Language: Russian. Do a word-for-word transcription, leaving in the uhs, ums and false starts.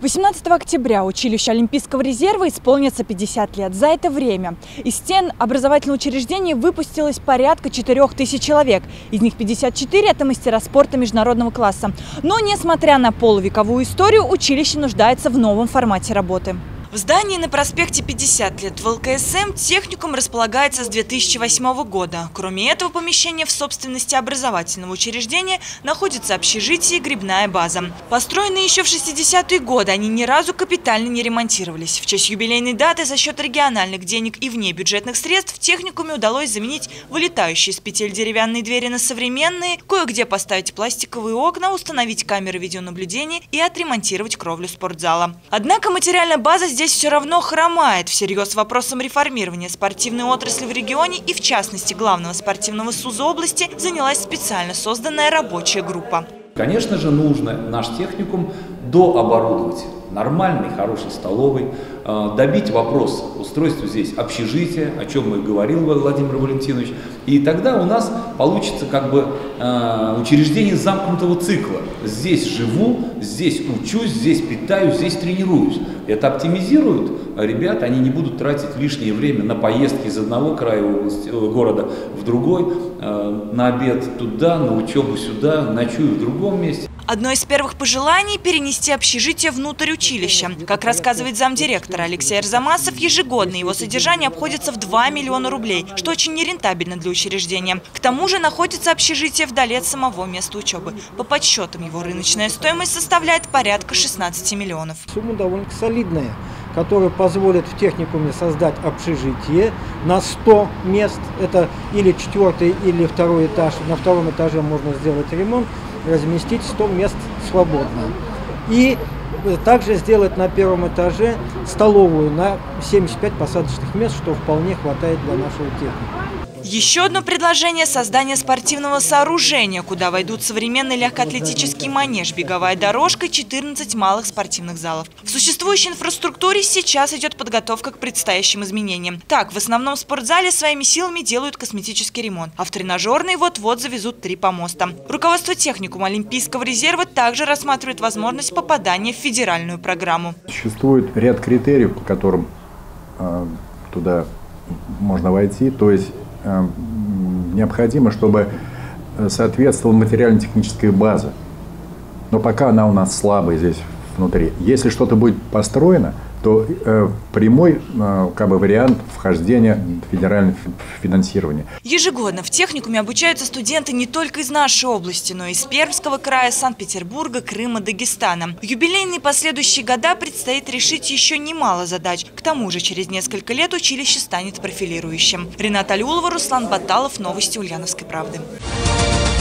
восемнадцатого октября училищу Олимпийского резерва исполнится пятьдесят лет. За это время из стен образовательного учреждения выпустилось порядка четырёх тысяч человек. Из них пятьдесят четыре – это мастера спорта международного класса. Но, несмотря на полувековую историю, училище нуждается в новом формате работы. В здании на проспекте пятьдесят лет в эл ка эс эм техникум располагается с две тысячи восьмого года. Кроме этого помещения в собственности образовательного учреждения находится общежитие и грибная база. Построенные еще в шестидесятые годы, они ни разу капитально не ремонтировались. В честь юбилейной даты за счет региональных денег и внебюджетных средств в техникуме удалось заменить вылетающие с петель деревянные двери на современные, кое-где поставить пластиковые окна, установить камеры видеонаблюдения и отремонтировать кровлю спортзала. Однако материальная база здесь Здесь все равно хромает всерьез вопросом реформирования спортивной отрасли в регионе, и в частности главного спортивного СУЗа области занялась специально созданная рабочая группа. Конечно же, нужно наш техникум дооборудовать нормальной, хорошей столовой, добить вопрос устройства здесь общежития, о чем и говорил Владимир Валентинович, и тогда у нас получится как бы учреждение замкнутого цикла. Здесь живу, здесь учусь, здесь питаюсь, здесь тренируюсь. Это оптимизирует ребят, они не будут тратить лишнее время на поездки из одного края области, города в другой, на обед туда, на учебу сюда, ночую в другом месте. Одно из первых пожеланий – перенести общежитие внутрь училища. Как рассказывает замдиректора Алексей Арзамасов, ежегодно его содержание обходится в два миллиона рублей, что очень нерентабельно для учреждения. К тому же находится общежитие вдали от самого места учебы. По подсчетам его рыночная стоимость составляет порядка шестнадцати миллионов. Сумма довольно солидная, которая позволит в техникуме создать общежитие на сто мест. Это или четвертый, или второй этаж. На втором этаже можно сделать ремонт, разместить сто мест свободно. И также сделать на первом этаже столовую на семьдесят пять посадочных мест, что вполне хватает для нашего техникума. Еще одно предложение – создание спортивного сооружения, куда войдут современный легкоатлетический манеж, беговая дорожка и четырнадцать малых спортивных залов. В существующей инфраструктуре сейчас идет подготовка к предстоящим изменениям. Так, в основном спортзале своими силами делают косметический ремонт, а в тренажерный вот-вот завезут три помоста. Руководство техникума Олимпийского резерва также рассматривает возможность попадания в федеральную программу. Существует ряд критериев, по которым э, туда можно войти, то есть необходимо, чтобы соответствовала материально-техническая база. Но пока она у нас слабая здесь внутри. Если что-то будет построено, то э, прямой э, как бы, вариант вхождения в федеральное финансирование. Ежегодно в техникуме обучаются студенты не только из нашей области, но и из Пермского края, Санкт-Петербурга, Крыма, Дагестана. В юбилейные последующие года предстоит решить еще немало задач. К тому же через несколько лет училище станет профилирующим. Рената Алиулова, Руслан Баталов. Новости Ульяновской правды.